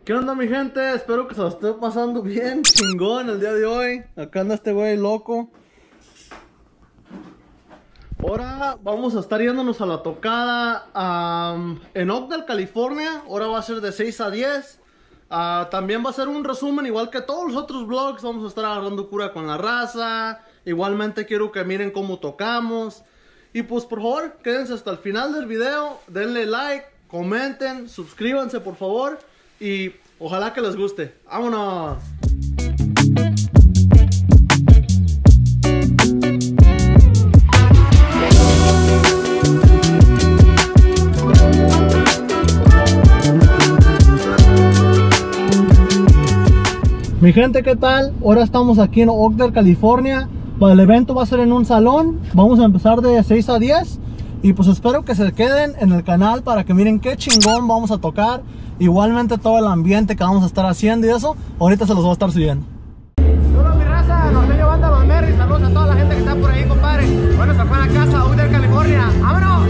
¿Qué onda, mi gente? Espero que se lo esté pasando bien, chingón el día de hoy. Acá anda este güey loco. Ahora vamos a estar yéndonos a la tocada en Oakdale, California. Ahora va a ser de 6 a 10. También va a ser un resumen igual que todos los otros vlogs. Vamos a estar agarrando cura con la raza. Igualmente quiero que miren cómo tocamos. Y pues por favor, quédense hasta el final del video. Denle like, comenten, suscríbanse por favor. Y ojalá que les guste. ¡Vámonos! Mi gente, ¿qué tal? Ahora estamos aquí en Oakdale, California. El evento va a ser en un salón. Vamos a empezar de 6 a 10. Y pues espero que se queden en el canal para que miren qué chingón vamos a tocar. Igualmente todo el ambiente que vamos a estar haciendo y eso, ahorita se los voy a estar subiendo. Hola mi raza, nos estoy llevando a los Merry. Saludos a toda la gente que está por ahí, compadre. Bueno, se fue a la casa, Oakdale, California. ¡Vámonos!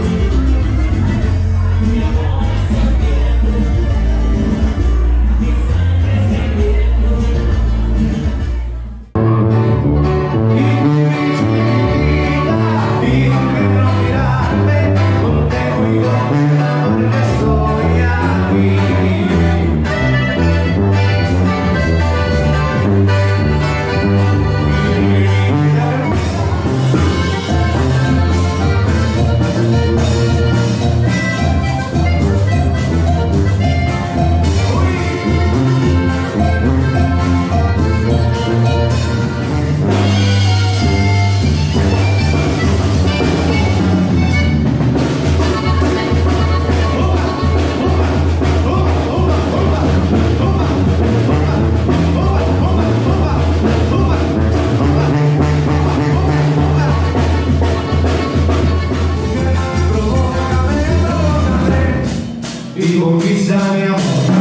Y conquista mi amor.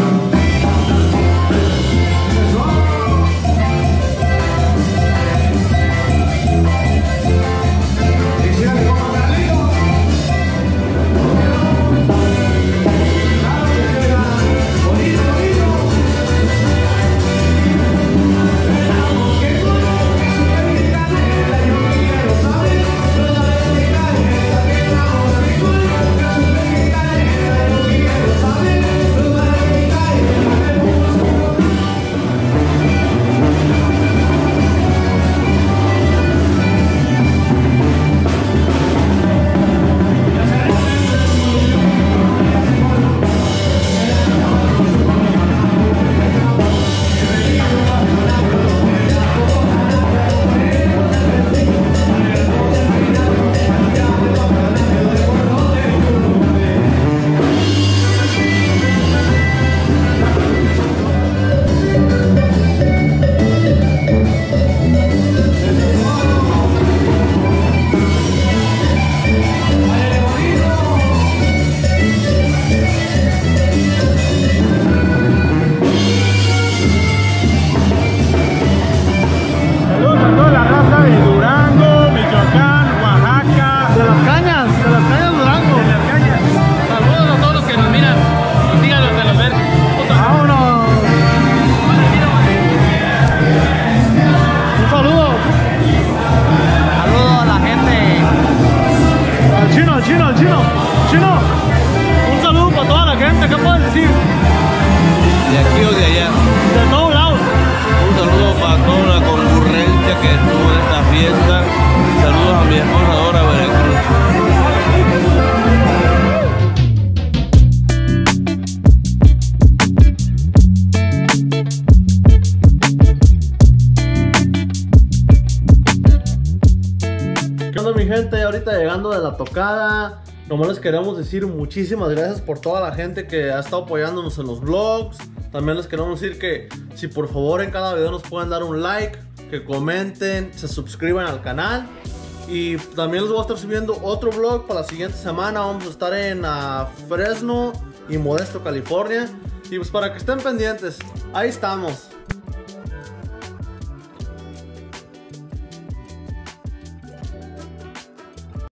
Chino, un saludo para toda la gente, ¿qué puedes decir? De aquí o de allá. De todos lados. Un saludo para toda la concurrencia que estuvo en esta fiesta. Saludos a mi esposa Dora Veracruz. ¿Qué onda, mi gente? Ahorita llegando de la tocada. Nomás les queremos decir muchísimas gracias por toda la gente que ha estado apoyándonos en los vlogs. También les queremos decir que si por favor en cada video nos pueden dar un like, que comenten, se suscriban al canal. Y también les voy a estar subiendo otro vlog para la siguiente semana. Vamos a estar en Fresno y Modesto, California. Y pues para que estén pendientes, ahí estamos.